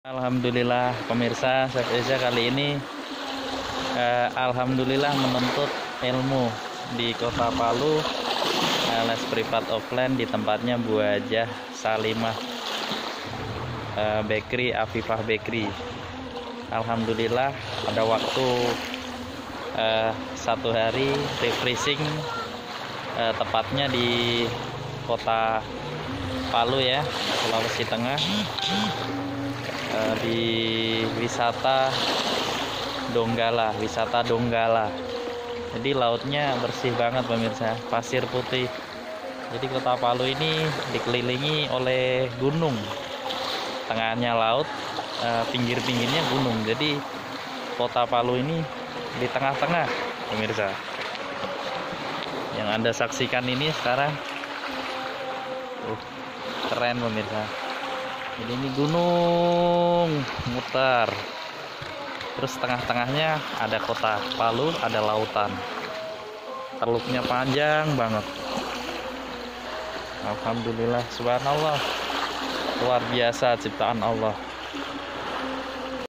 Alhamdulillah pemirsa, Chef Eza kali ini alhamdulillah menuntut ilmu di Kota Palu, les privat offline di tempatnya Bu Hajah Salimah, Bakery Afifah Bakery. Alhamdulillah ada waktu 1 hari refreshing, tepatnya di Kota Palu ya, Sulawesi Tengah, di wisata Donggala. Jadi lautnya bersih banget pemirsa, pasir putih. Jadi Kota Palu ini dikelilingi oleh gunung, tengahnya laut, pinggir-pinggirnya gunung. Jadi Kota Palu ini di tengah-tengah pemirsa. Yang Anda saksikan ini sekarang keren pemirsa. Jadi ini gunung mutar, terus tengah-tengahnya ada Kota Palu, ada lautan, teluknya panjang banget. Alhamdulillah, subhanallah, luar biasa ciptaan Allah.